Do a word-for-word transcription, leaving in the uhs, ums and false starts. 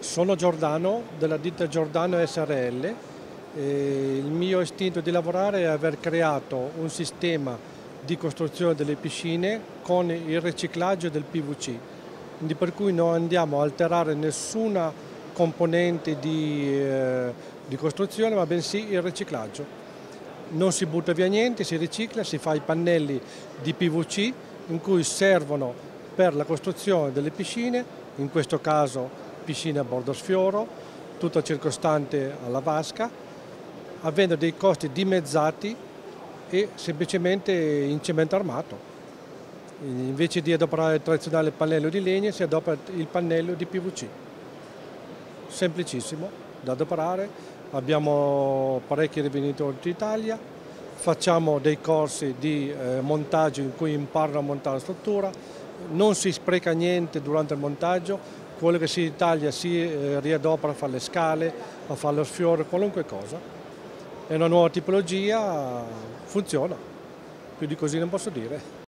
Sono Giordano della ditta Giordano S R L e il mio istinto di lavorare è aver creato un sistema di costruzione delle piscine con il riciclaggio del P V C, quindi per cui non andiamo a alterare nessuna componente di, eh, di costruzione, ma bensì il riciclaggio. Non si butta via niente, si ricicla, si fa i pannelli di P V C in cui servono per la costruzione delle piscine, in questo caso piscine a bordo sfioro, tutta circostante alla vasca, avendo dei costi dimezzati e semplicemente in cemento armato. Invece di adoperare il tradizionale pannello di legno si adopera il pannello di P V C. Semplicissimo da adoperare, abbiamo parecchi rivenitori d'Italia, facciamo dei corsi di eh, montaggio in cui imparano a montare la struttura, non si spreca niente durante il montaggio, quello che si taglia si eh, riadopera a fare le scale, a fare lo sfiore, qualunque cosa. È una nuova tipologia, funziona, più di così non posso dire.